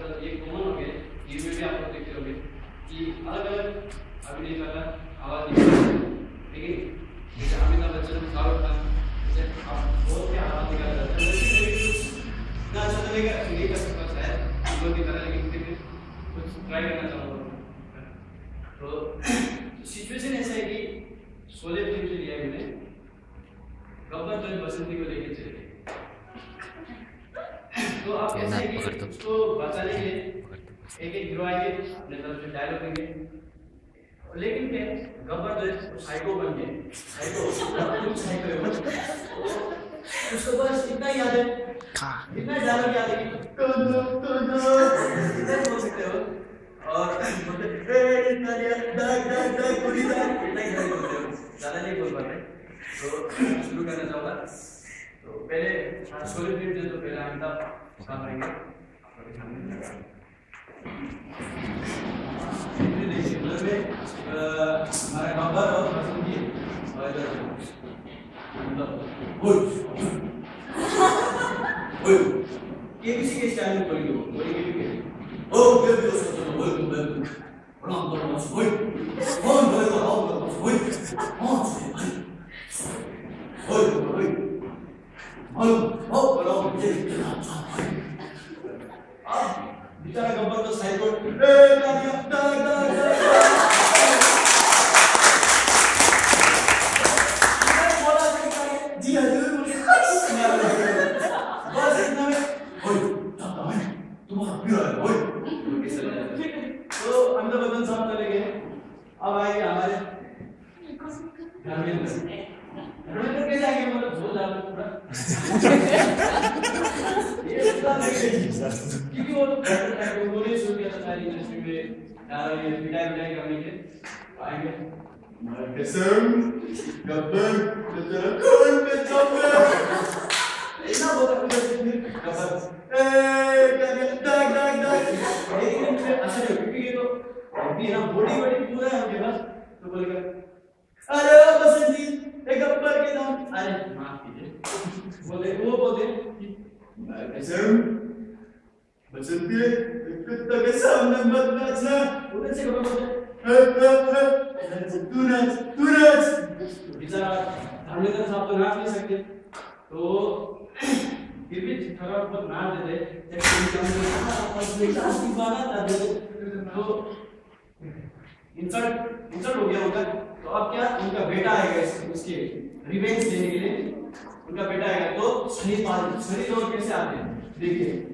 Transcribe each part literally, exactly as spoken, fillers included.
मतलब ये कॉमन हो गया, ये में भी आप लोग देखते होंगे कि अलग अलग अभिनेता का आवाज निकलता है, लेकिन जैसे अमिताभ बच्चन, शाहरुख खान, जैसे आप बहुत के आवाज निकाल जाते हैं, लेकिन ना अच्छा लगेगा नहीं कर सकता शायद हम लोग की तरह, लेकिन फिर कुछ ट्राई करना चाहूँगा। तो सिचुएशन ऐसा है कि शोले फिल्म से लिया है मैंने, गब्बर तो बसंती को लेके चले। तो आप ऐसा है कि उसको बचाने के लिए एक एक हीरो आएंगे, अपने तरफ से डायलॉग देंगे, लेकिन क्या गब्बर जो साइको बन गए, साइको कुछ साइको है वो, उसको बस इतना याद है, इतना डायलॉग याद है कि तो दो तो दो इतना बोल सकते हो, और बोलते ए नालिया डाक डाक डाक पूरी डाक इतना ही बोलते हो, ज़्यादा नहीं बोल पाते। तो शुरू करना चाहूँगा। तो पहले सोलो फिल्म जो तो पहले अमिताभ साहब आएंगे आपके सामने। देखिए मतलब में हमारे गब्बर और बसंती और मतलब ओए ओए ये किसी के स्टाइल में बोलेंगे, बोलेंगे भी ओ बेबी उसको तो बोल दो बेबी प्रणाम करो मत ओए कौन बोलेगा आओ मत ओए कौन से भाई ओए ओए मालूम ओ बोलो मुझे इतना अच्छा है अब बेचारा गब्बर तो साइड पर ए नादिया डाक डाक डाक मैं बोला था जी हजूर मुझे बस इतना में ओए जाता है तुम्हारा पीरा है ओए तो अमिताभ बच्चन साहब चले गए। अब आएंगे हमारे धर्मेंद्र, धर्मेंद्र कैसे आएंगे मतलब भूल जाओगे पूरा ये इतना नहीं क्योंकि वो वो नहीं शुरू किया था सारी इंडस्ट्री में ये विदाई विदाई करने के आएंगे हमारे कसम गब्बर तेरा कौन पे चौबे इतना बोला गब्बर ए डाक डाक डाक लेकिन फिर अच्छा नहीं क्योंकि ये तो अभी ना बॉडी बॉडी पूरा है उनके पास, तो बोलेगा अरे बसंती एक गब्बर के नाम अरे माफ कीजिए बोले वो बोलते कसम बसंती एक कुत्ता के सामने मत नाचना, उधर से गब्बर बोलते तू नाच तू नाच। बेचारा धर्मेंद्र साहब तो नाच नहीं सकते, तो फिर भी थोड़ा बहुत नाच देते तो इंसल्ट इंसल्ट हो गया उनका। तो अब क्या उनका बेटा आएगा उसके रिवेंज लेने के लिए, उनका बेटा आएगा। तो शनि पाल शनि लोग कैसे आते हैं देखिए,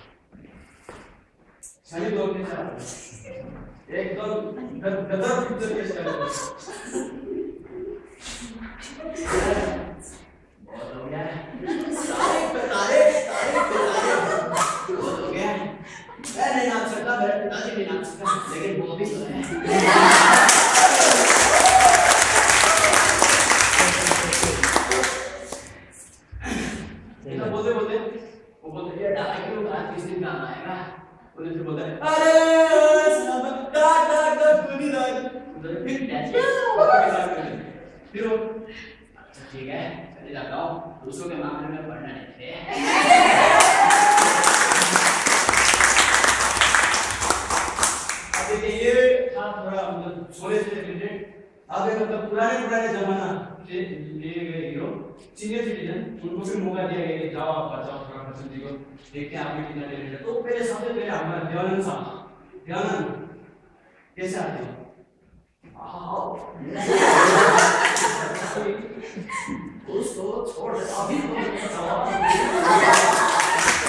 शनि लोग कैसे आते हैं एकदम गदर पिक्चर के स्टाइल में बहुत हो गया सारे तारे तारे तारे बहुत हो गया। मैं नहीं नाच सकता, मेरे पिताजी भी नाच सकता, लेकिन वो भी तो है। इतना बोलते बोलते वो बोलते ये डाक क्यों आज किस दिन काम आएगा, उन्हें फिर बोलता है अरे सब डाक डाक डाक पूरी डाक उधर फिर डैच फिर वो अच्छा ठीक है चले जाता हूँ, दूसरों के मामले में पढ़ना नहीं थे। ये था थोड़ा मतलब शोले से रिलेटेड। अब मतलब पुराने पुराने जमाना से लिए गए हीरो सीनियर सिटीजन, उनको फिर मौका दिया गया कि जाओ आप बचाओ थोड़ा बसंती को, देखते हैं आपके कितना टैलेंट है। तो पहले सबसे पहले हमारा देवानंद साहब, देवानंद कैसे आते हैं उसको छोड़ दे अभी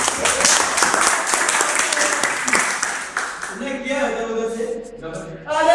किया है उधर से